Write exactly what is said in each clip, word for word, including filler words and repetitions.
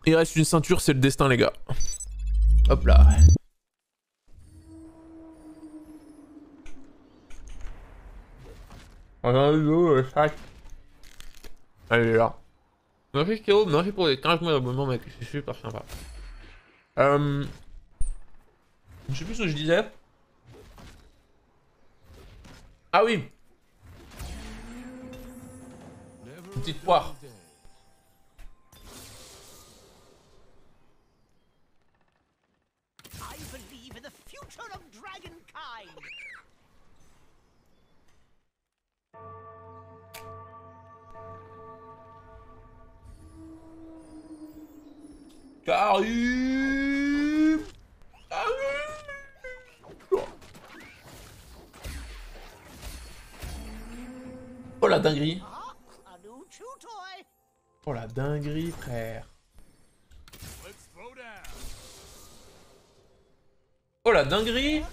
Il reste une ceinture, c'est le destin, les gars. Hop là. Allez, là. Merci Kiro, merci pour les quinze mois d'abonnement, mec. C'est super sympa. Euh... Je sais plus ce que je disais. Ah oui. Une petite poire. Karim. Karim. Oh la dinguerie. Oh la dinguerie, frère. Oh la dinguerie.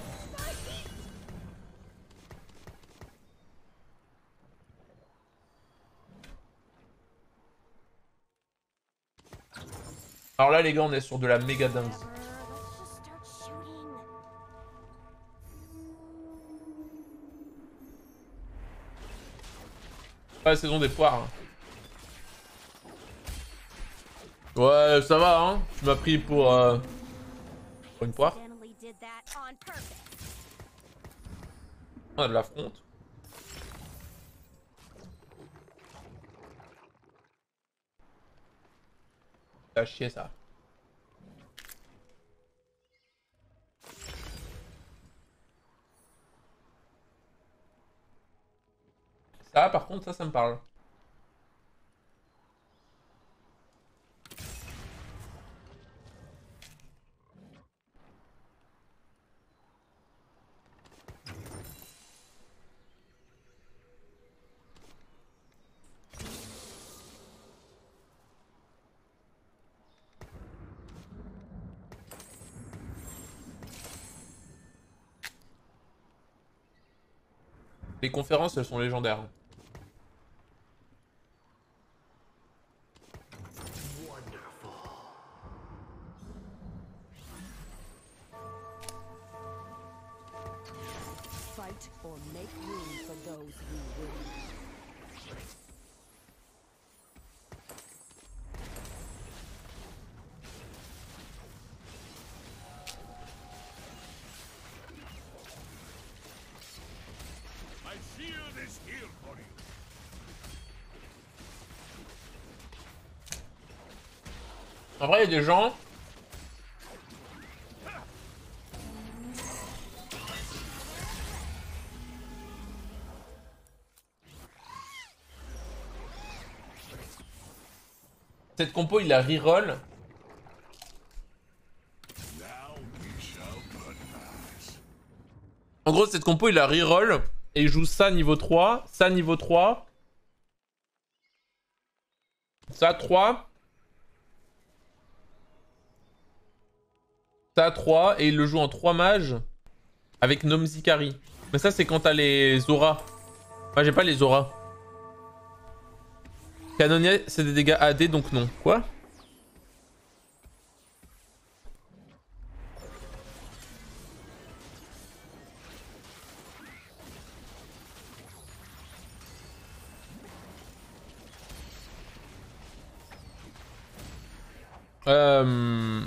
Alors là les gars on est sur de la méga dingue. Pas la saison des poires. Hein. Ouais ça va hein. Tu m'as pris pour, euh... pour une poire. On a de la fronte. T'as chier ça. Ça par contre ça ça me parle. Les conférences elles sont légendaires. En vrai, il y a des gens... Cette compo, il la reroll. En gros, cette compo, il la reroll. Et il joue ça niveau trois, ça niveau trois. Ça trois. Ça trois. Et il le joue en trois mages. Avec Nomzikari. Mais ça, c'est quand t'as les auras. Moi, j'ai pas les auras. Canonnier, c'est des dégâts A D, donc non. Quoi? Euh...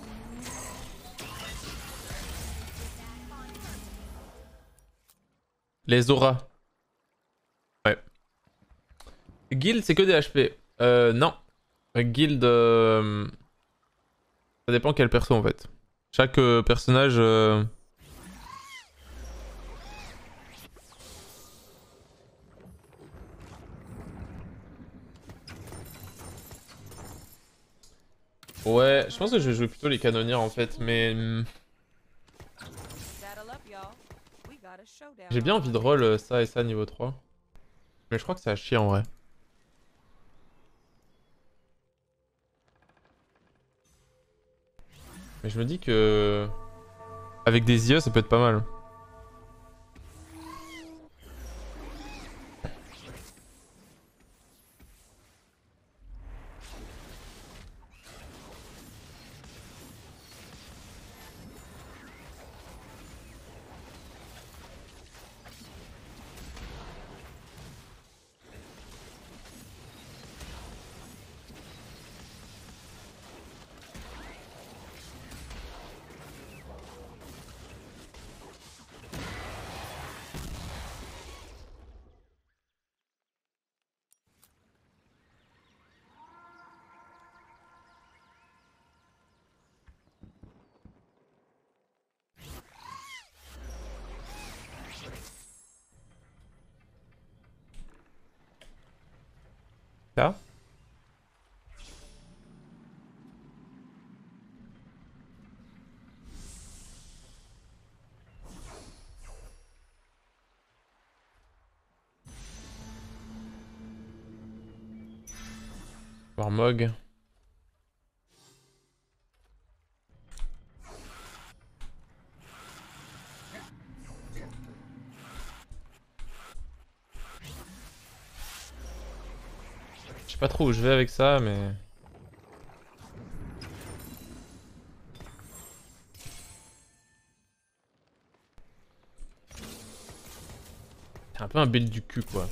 Les auras. Ouais. Guild, c'est que des H P. Euh, non. Guild... Euh... Ça dépend quel perso, en fait. Chaque euh, personnage... Euh... Ouais, je pense que je vais jouer plutôt les canonnières, en fait, mais... J'ai bien envie de roll ça et ça niveau trois. Mais je crois que ça a chier en vrai. Mais je me dis que... Avec des I E, ça peut être pas mal. Warmog. Je sais pas trop où je vais avec ça, mais... C'est un peu un build du cul, quoi.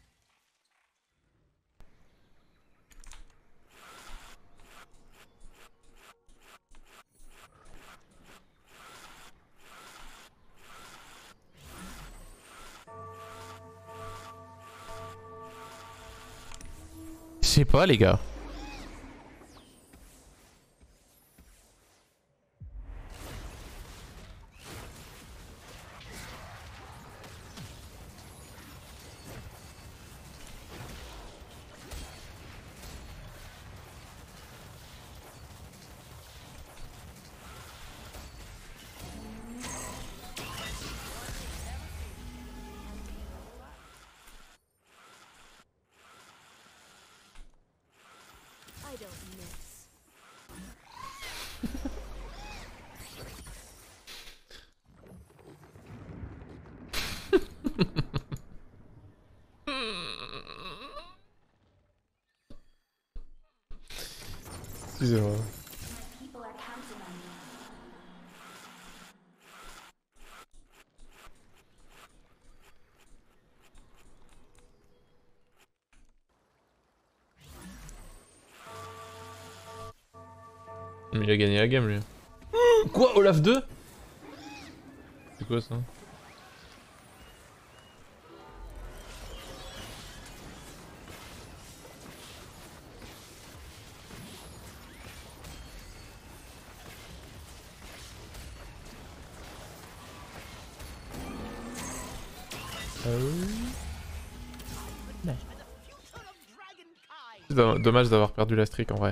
Je sais pas, les gars. I don't miss. Excusez-moi. People are counting on you. Mais il a gagné la game, lui. Quoi, Olaf deux? C'est quoi ça? C'est dommage d'avoir perdu la streak en vrai.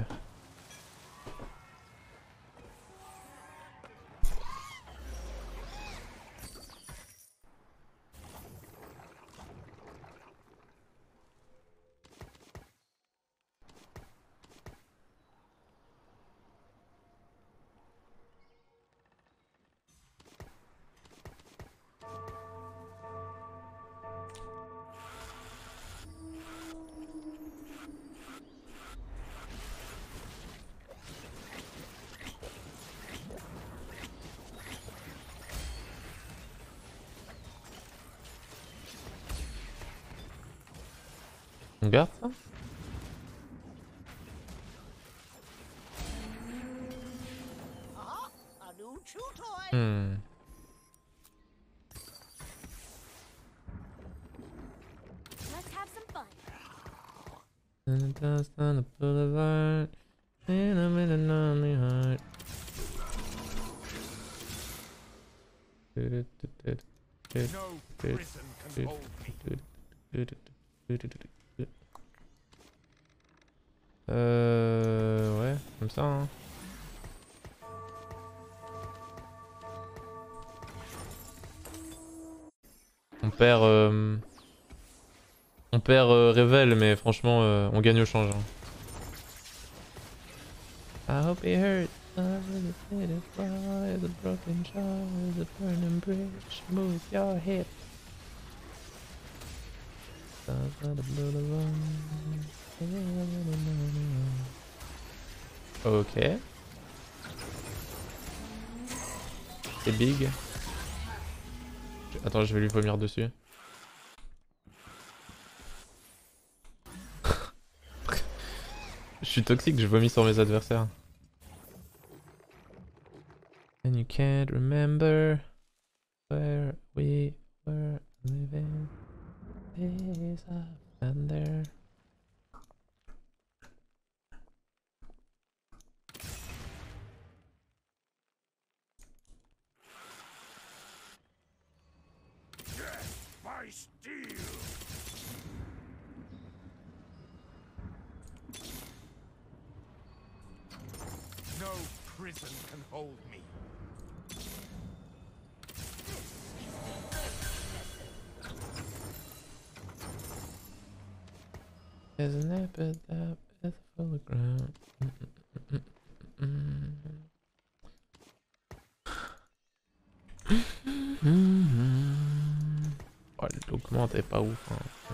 On garde ça? Hmm. Let's have some fun. And it does on the boulevard, and I'm in a lonely heart. No prison can hold me. Euh... Ouais, comme ça hein. On perd... Euh... On perd euh, Revel, mais franchement, euh, on gagne au change. Hein. I hope it hurts. I really did it. Why is a broken jaw? Is a burning bridge? Move your hip. Ok. C'est big. Attends, je vais lui vomir dessus. Je suis toxique, je vomis sur mes adversaires. And you can't remember where we were living. Days of thunder. By steel. No prison can hold me. Isn't it but that Oh, le document est pas ouf. Hein.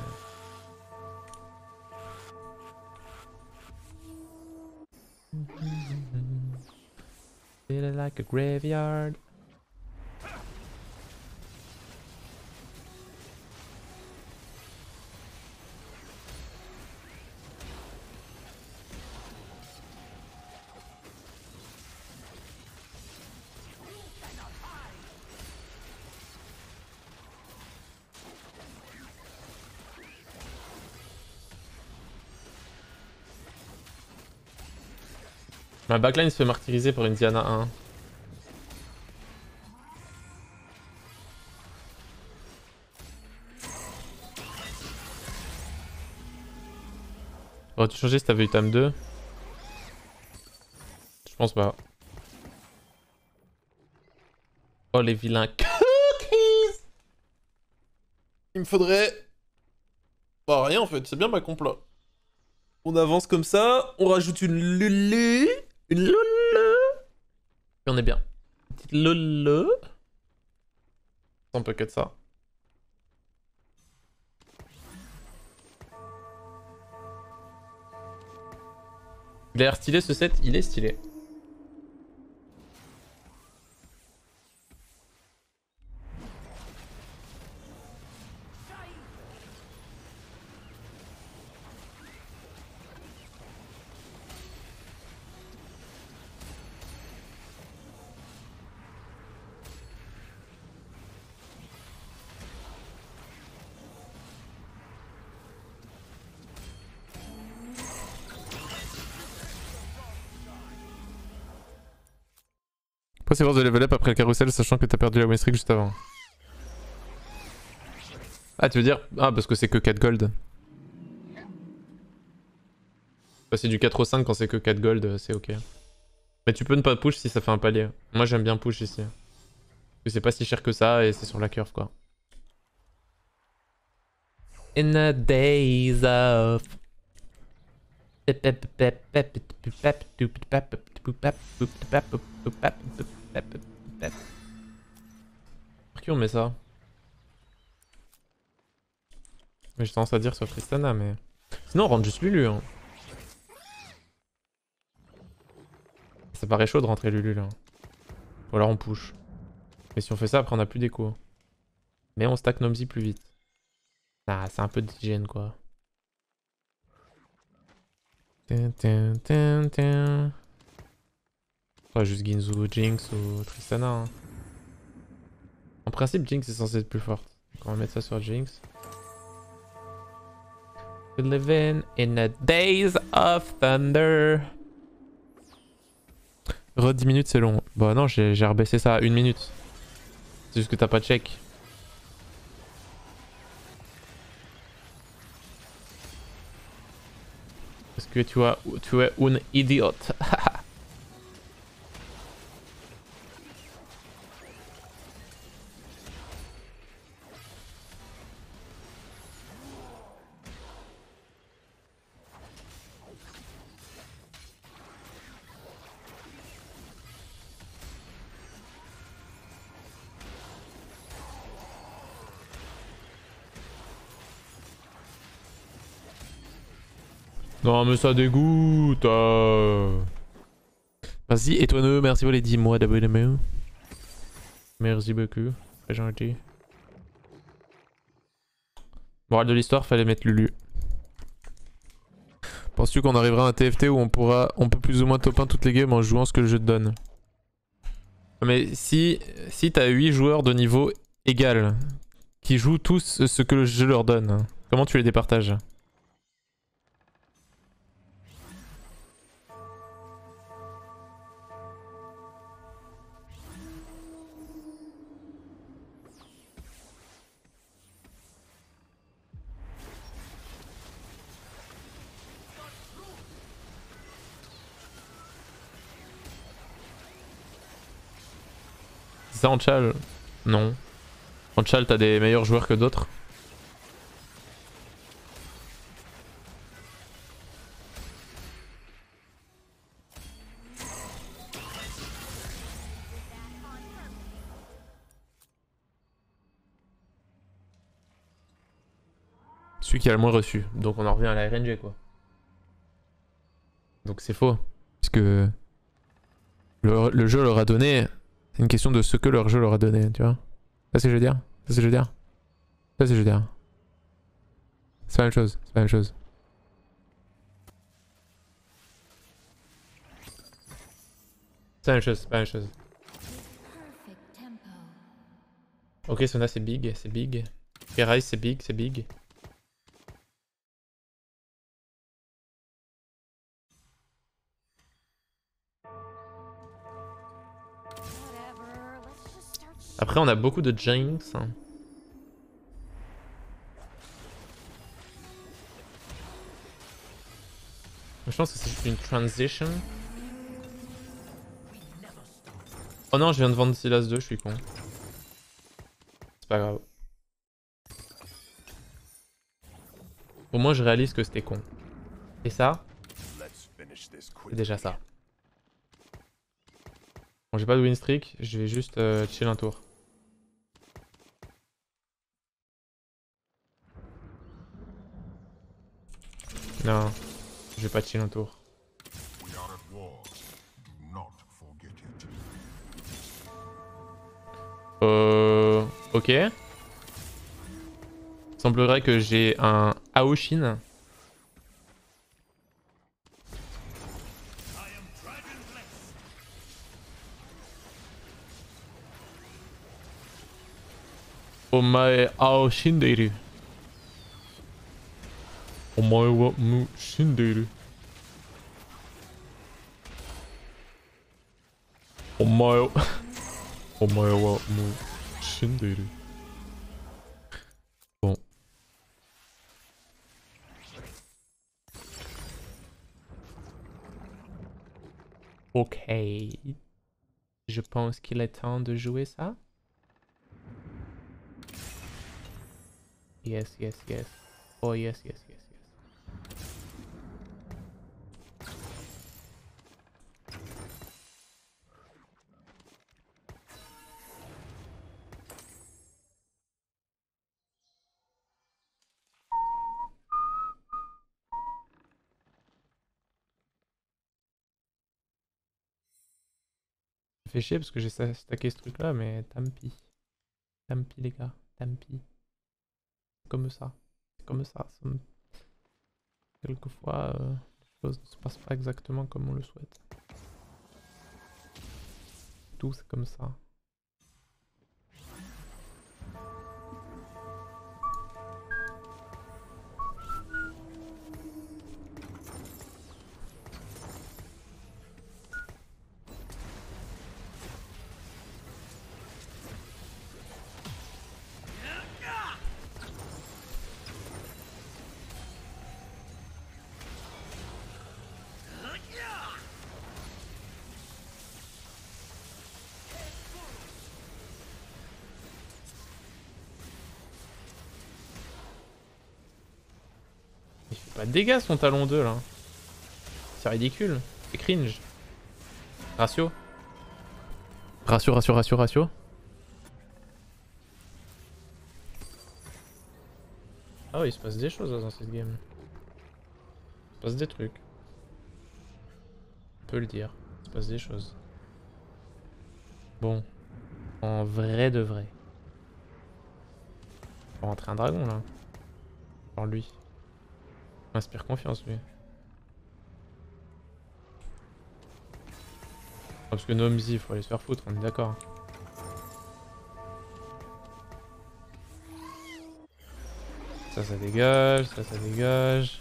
Feel like a graveyard. Ma backline se fait martyriser pour une Diana un. Aurais-tu changé si t'avais eu Tam deux? Je pense pas. Oh les vilains cookies. Il me faudrait... Bah rien en fait, c'est bien ma comp là. On avance comme ça, on rajoute une lulu. Une lulu. Et on est bien. Une petite lulu. On peut que de ça. Il a l'air stylé ce set, il est stylé. Pourquoi c'est force de level up après le carrousel sachant que t'as perdu la win streak juste avant? Ah tu veux dire... Ah parce que c'est que quatre gold. Passer du quatre au cinq quand c'est que quatre gold c'est ok. Mais tu peux ne pas push si ça fait un palier. Moi j'aime bien push ici. Parce que c'est pas si cher que ça et c'est sur la curve quoi. In the days of... Par qui on met ça? Mais j'ai tendance à dire sur Tristana mais... Sinon on rentre juste Lulu hein. Ça paraît chaud de rentrer Lulu là. Ou alors on push. Mais si on fait ça après on a plus d'écho. Mais on stack Nomzy plus vite. Ah c'est un peu d'hygiène quoi. Tin, tin, tin. Ouais, juste Ginzu, Jinx ou Tristana. Hein. En principe, Jinx est censée être plus forte. Donc on va mettre ça sur Jinx. Living in the days of thunder. Re dix minutes c'est long. Bah non, j'ai rebaissé ça à une minute. C'est juste que t'as pas de check. Parce que tu, as, tu es un idiote. Non mais ça dégoûte. Euh... Vas-y, étoineux, merci pour les dix mois d'abonnement. Merci beaucoup, très gentil. Morale de l'histoire, fallait mettre Lulu. Penses-tu qu'on arrivera à un T F T où on pourra, on peut plus ou moins top un toutes les games en jouant ce que le jeu te donne? Mais si, si t'as huit joueurs de niveau égal, qui jouent tous ce que le jeu leur donne, comment tu les départages? Ça en chal? Non. En chal t'as des meilleurs joueurs que d'autres. celui qui a le moins reçu. Donc on en revient à la R N G quoi. Donc c'est faux. Puisque le, le jeu leur a donné. C'est une question de ce que leur jeu leur a donné, tu vois. Ça c'est ce que je veux dire. Ça c'est ce que je veux dire. Ça c'est ce que je veux dire. C'est pas la même chose. C'est pas la même chose. C'est la même chose. C'est pas la même chose. Perfect tempo. Ok, Sona c'est big. C'est big. Kerai c'est big. C'est big. Whatever. Let's just start. sh- Après on a beaucoup de Jinx. Hein. Je pense que c'est une transition. Oh non, je viens de vendre Silas deux, je suis con. C'est pas grave. Au moins je réalise que c'était con. Et ça, c'est déjà ça. Bon, j'ai pas de win streak, je vais juste euh, chill un tour. Non, je vais pas chill un tour. Euh... Ok. Semblerait que j'ai un Aoshin. Omae Aoshin deiru. Omae wa mu shindeiru. Omae... Omae wa mu shindeiru. Bon. Ok. Je pense qu'il est temps de jouer ça. Yes, yes, yes. Oh yes, yes, yes, yes. Ça fait chier parce que j'ai stacké ce truc là, mais tant pis. Tant pis les gars, tant pis. C'est comme ça. C'est comme ça. ça me... Quelquefois, euh, les choses ne se passent pas exactement comme on le souhaite. Tout c'est comme ça. Il fait pas de dégâts son talon deux là. C'est ridicule. C'est cringe. Ratio. Ratio, ratio, ratio, ratio. Ah oui, il se passe des choses dans cette game. Il se passe des trucs. On peut le dire. Il se passe des choses. Bon. En vrai de vrai. On va rentrer un dragon là. Genre lui. Il m'inspire confiance lui. Parce que Nomzi, il faut aller se faire foutre, on est d'accord. Ça, ça dégage, ça, ça dégage.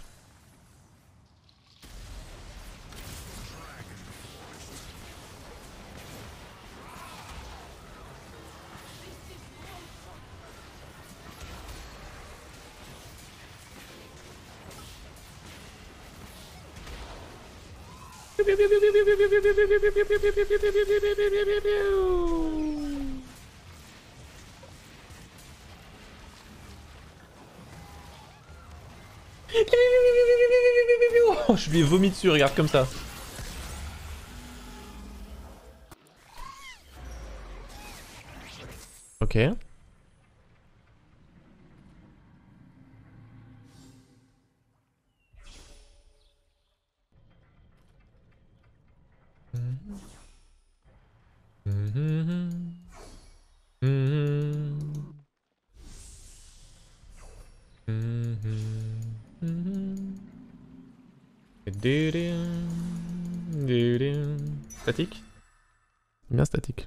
Oh, je lui ai vomi dessus, regarde comme ça. Ok. Statique? Bien statique.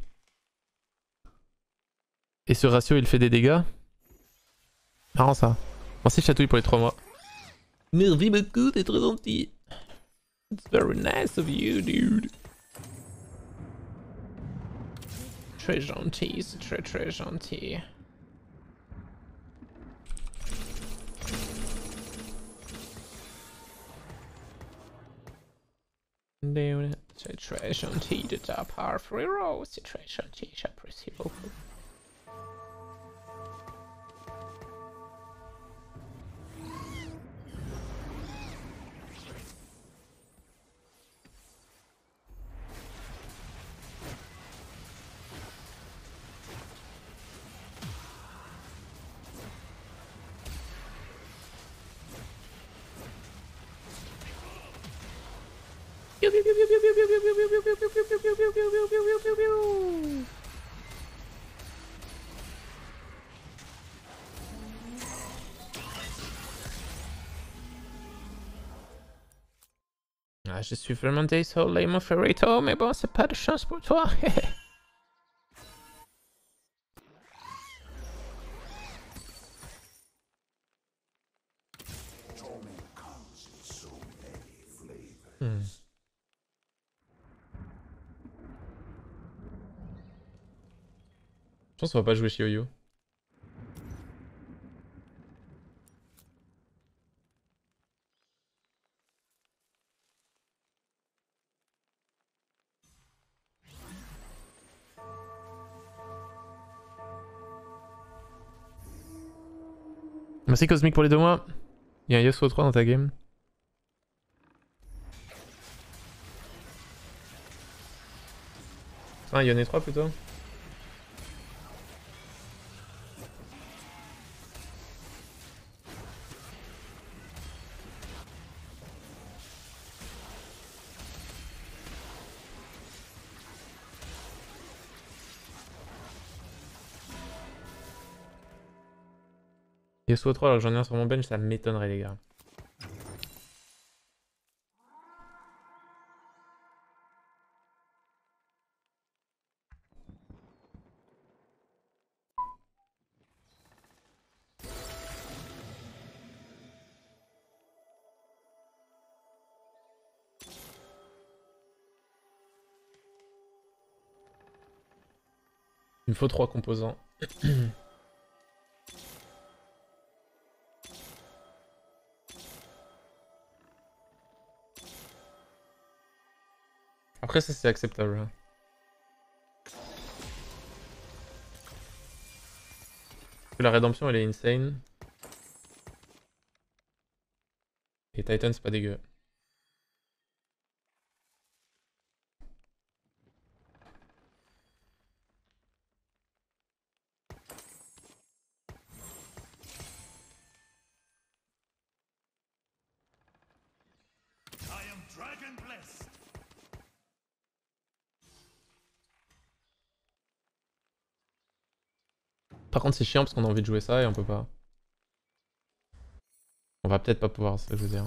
Et ce ratio il fait des dégâts? Marrant ça. Merci Chatouille pour les trois mois. Merci beaucoup, t'es trop gentil. It's very nice of you, dude. Très gentil, c'est très très gentil. C'est très gentil de ta part, frérot. C'est très gentil, j'apprécie beaucoup. Ah, je suis vraiment désolé, mon frérito, mais bon, c'est pas de chance pour toi. hmm. Je pense qu'on va pas jouer Shioyu. Merci Cosmic pour les deux mois. Il y a un Yasuo trois dans ta game. Ah, il y en a trois plutôt. Yasuo trois alors que j'en ai un sur mon bench, ça m'étonnerait les gars. Il me faut trois composants. Après ça c'est acceptable. Hein. La rédemption elle est insane. Et Titan c'est pas dégueu. Par contre c'est chiant parce qu'on a envie de jouer ça et on peut pas. On va peut-être pas pouvoir, c'est ça que je veux dire.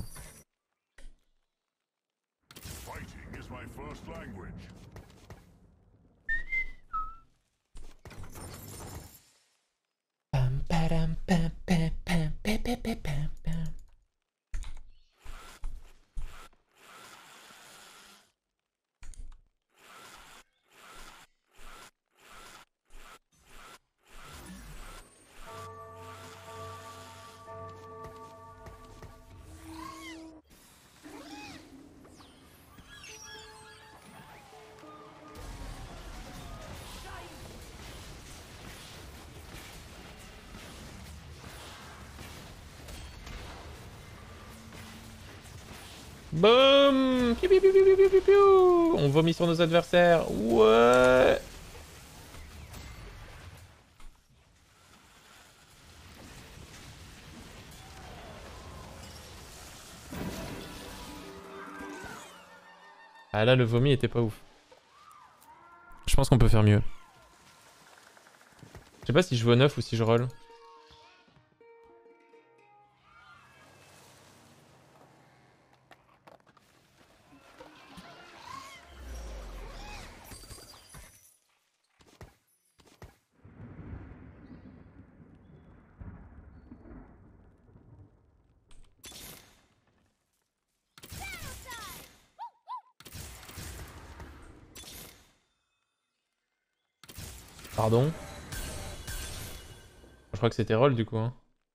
Boum! Piu, piu, piu, piu, piu, piu, piu. On vomit sur nos adversaires. Ouais! Ah là le vomi était pas ouf. Je pense qu'on peut faire mieux. Je sais pas si je joue au neuf ou si je roll. Pardon. Je crois que c'était roll du coup. Hein.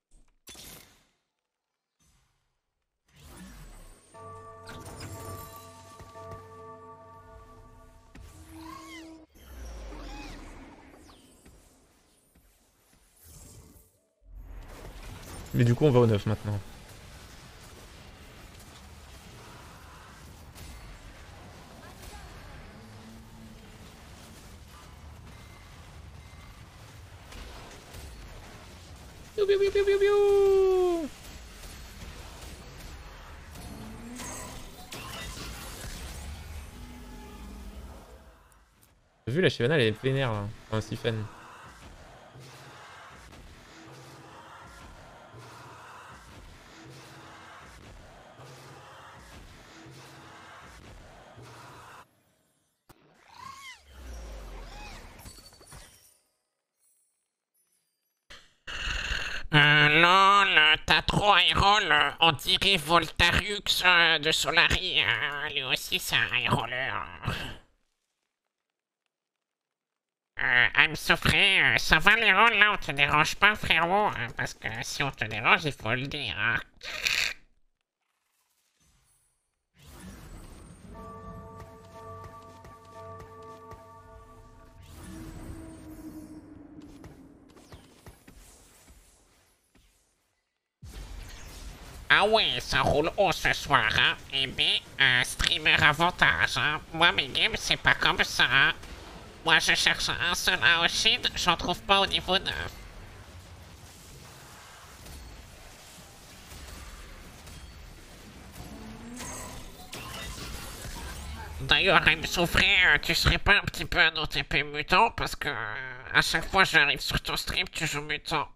Mais du coup on va au neuf maintenant. Piou, piou, piou, piou, piou, piou. T'as vu la Shyvana elle est vénère là, un Siphon. Euh, lol, t'as trop high roll, euh, on dirait Voltarux euh, de Solari, euh, lui aussi c'est un high roller. Euh, I'm so free, euh, ça va les rolls là, on te dérange pas frérot, hein, parce que si on te dérange, il faut le dire. Hein. Ah ouais, ça roule haut ce soir, hein. Eh bien, euh, streamer avantage, hein. Moi, mes games, c'est pas comme ça, hein. Moi, je cherche un seul Aoshin, j'en trouve pas au niveau neuf. D'ailleurs, il me souffrait, tu serais pas un petit peu un O T P mutant parce que euh, à chaque fois j'arrive sur ton stream, tu joues mutant.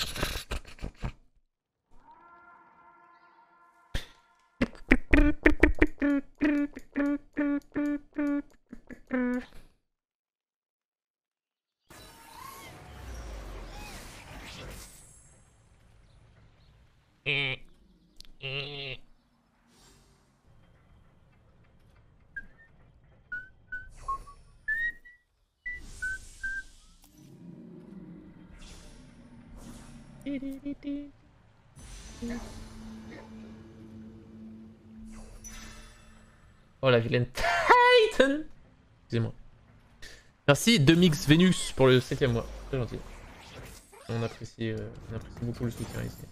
Et, et... Oh la vilaine Titan. Excusez-moi. Merci Demix Venus pour le septième mois. Très gentil. On apprécie, euh, on apprécie beaucoup le soutien ici.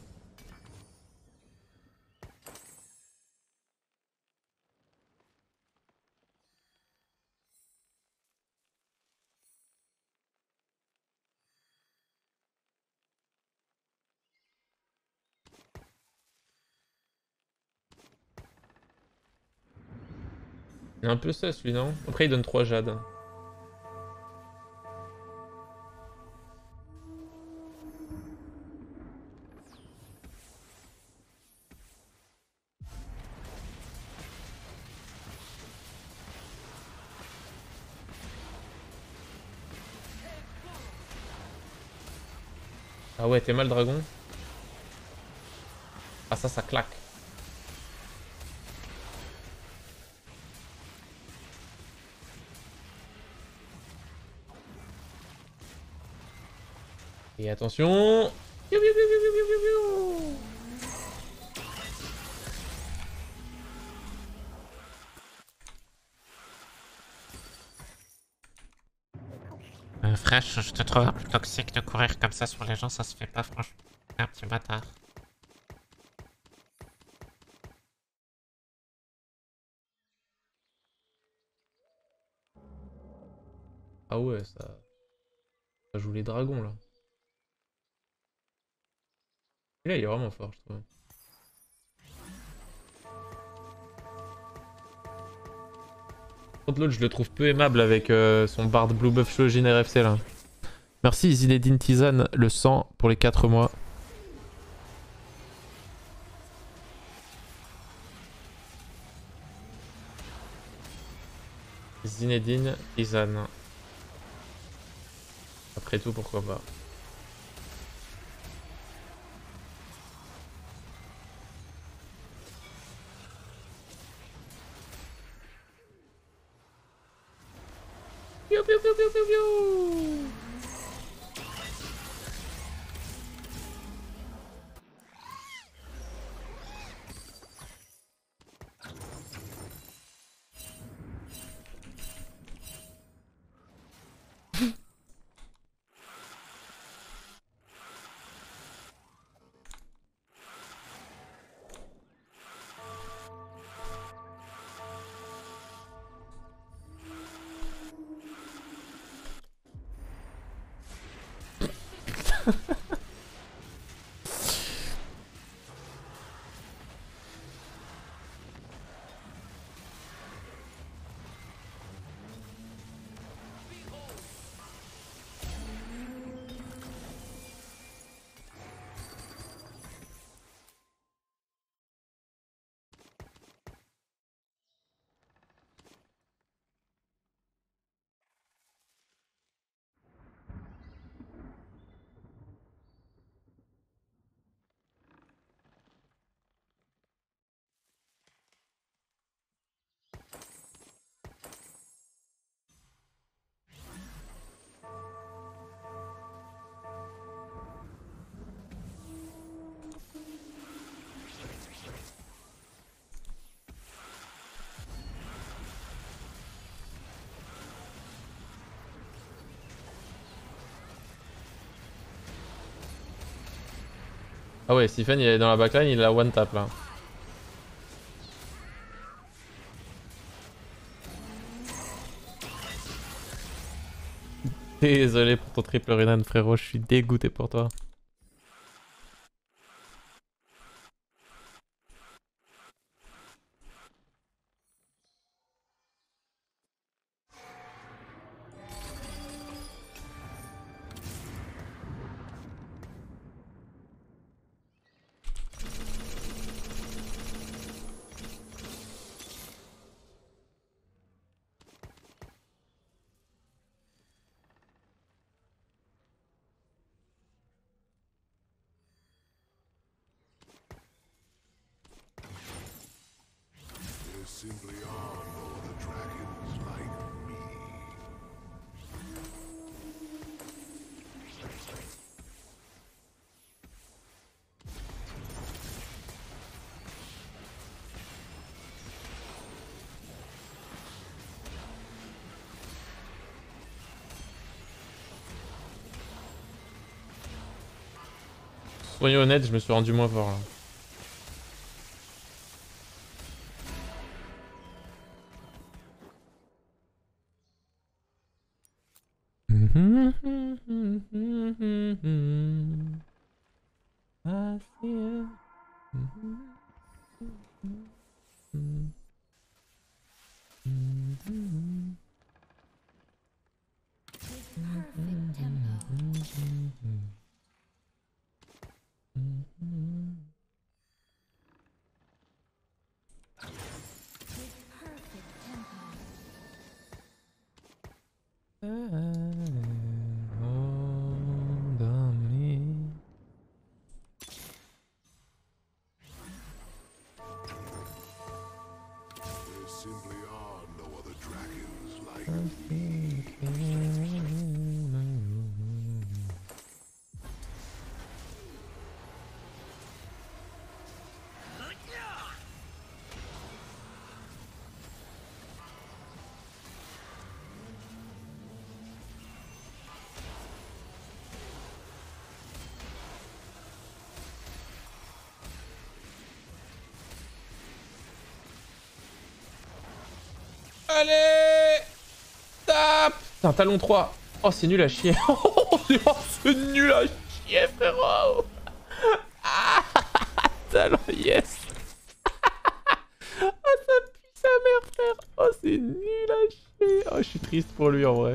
Il est un peu sus lui non? Après il donne trois jades. Ah ouais, t'es mal dragon. Ah ça, ça claque. Et attention. Piou, piou, piou, piou, piou, piou, piou. Euh, fraîche, je te trouve un peu toxique de courir comme ça sur les gens, ça se fait pas franchement. T'es un petit bâtard. Ah ouais, ça... ça joue les dragons là. Et là, il est vraiment fort, je trouve. Par contre, l'autre, je le trouve peu aimable avec euh, son bard blue buff Shojin R F C là. Merci Zinedine Tizane, le sang pour les quatre mois. Zinedine Tizane. Après tout, pourquoi pas. Piou, piou, piou, piou, piou, piou. Ah ouais, Stephen il est dans la backline, il a one tap là. Désolé pour ton triple Renan frérot, je suis dégoûté pour toi. There simply are no other dragons like me. Soyons honnêtes, je me suis rendu moins fort là. I see it. Perfect tempo. Perfect tempo. Hold on me. There simply are no other dragons like me. Allez, tape. Putain, talon trois. Oh, c'est nul à chier. Oh, c'est nul à chier, frérot. Ah, talon, yes. Oh, ça pue sa mère, frère. Oh, c'est nul à chier. Oh, je suis triste pour lui, en vrai.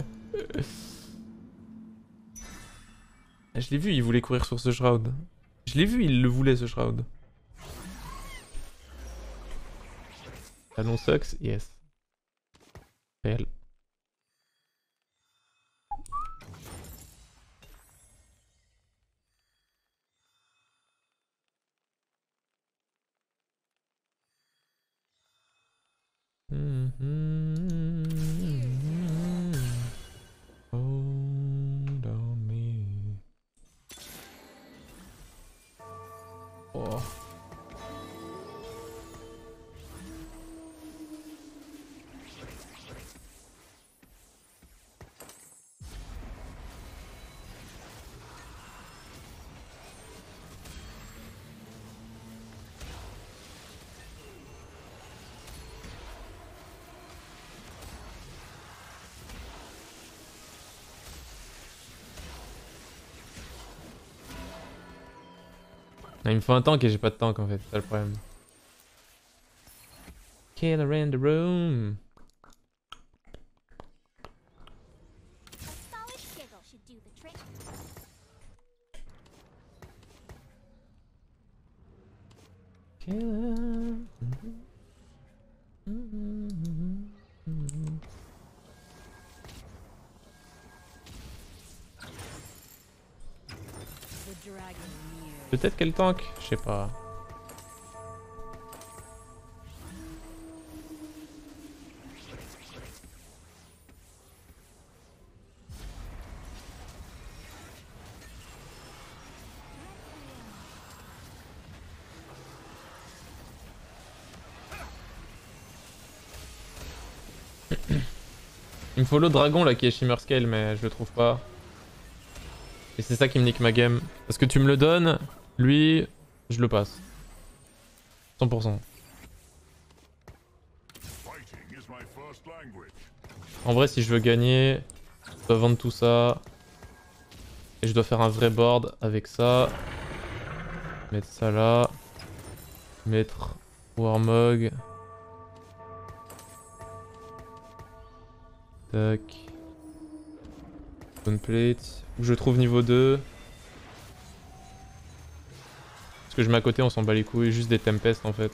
Je l'ai vu, il voulait courir sur ce shroud. Je l'ai vu, il le voulait, ce shroud. Talon sucks, yes. Réel. Hold on me. Oh. Ah, il me faut un tank et j'ai pas de tank en fait, c'est ça le problème. Killer in the room. A solid giggle should do the trick. Killer. The dragon near. Peut-être quel tank? Je sais pas. Il me faut l'autre dragon là qui est Shimmer Scale mais je le trouve pas. Et c'est ça qui me nique ma game. Parce que tu me le donnes, lui, je le passe. cent pour cent. Fighting is my first language. En vrai si je veux gagner, je dois vendre tout ça. Et je dois faire un vrai board avec ça. Mettre ça là. Mettre Warmog. Tac. Stone plate. Où je trouve niveau deux. Parce que je mets à côté, on s'en bat les couilles. Juste des Tempest en fait.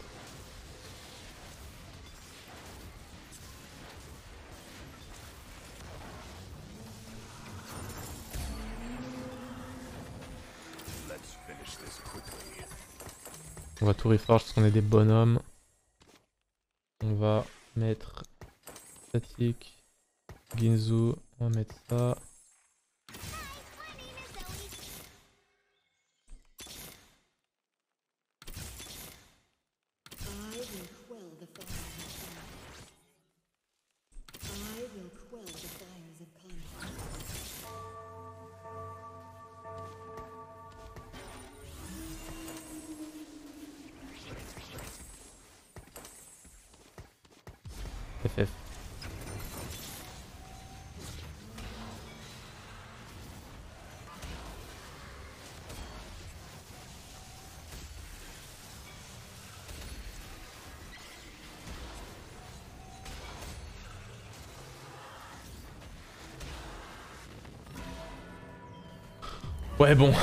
Let's finish this quickly. On va tout reforge parce qu'on est des bonhommes. On va mettre statique. Ginzu, on va mettre ça. I will quell the fires of conflict. I will quell the fires of conflict. F F. Ouais bon.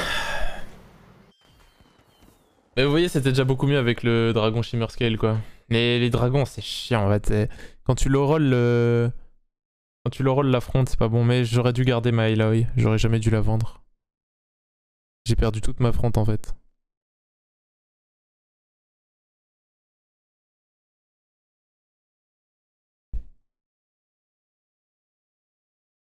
Mais vous voyez c'était déjà beaucoup mieux avec le dragon Shimmer Scale quoi. Les, les dragons c'est chiant en fait. Quand tu le roll le... Quand tu le roll l'affront c'est pas bon mais j'aurais dû garder ma Aloy. J'aurais jamais dû la vendre. J'ai perdu toute ma fronte en fait.